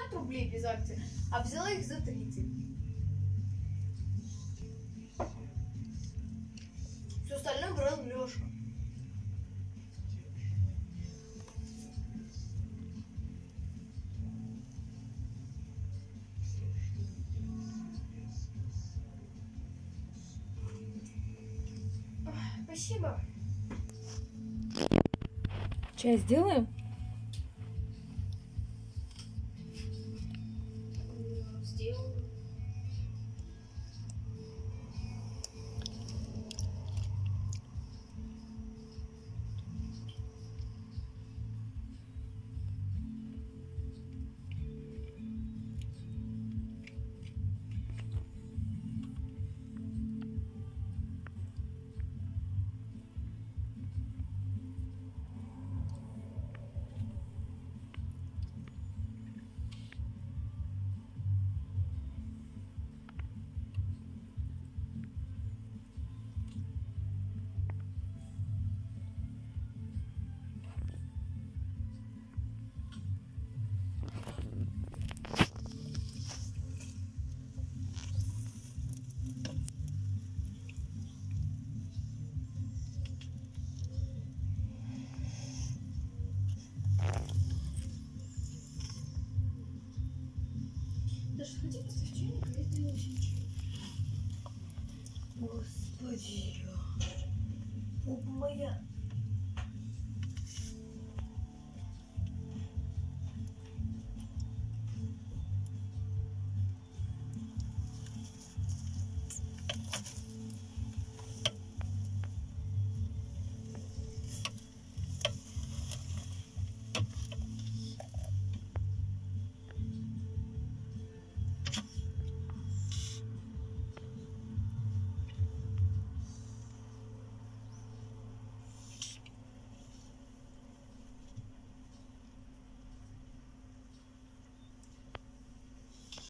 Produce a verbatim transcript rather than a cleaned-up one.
пятьдесят рублей без акции, а взяла их за тридцать. Все остальное брал Леша. Спасибо. Чай сделаем? Сделаю. Даже хотите поставить чайник, а это не очень чай. Господи, попа моя.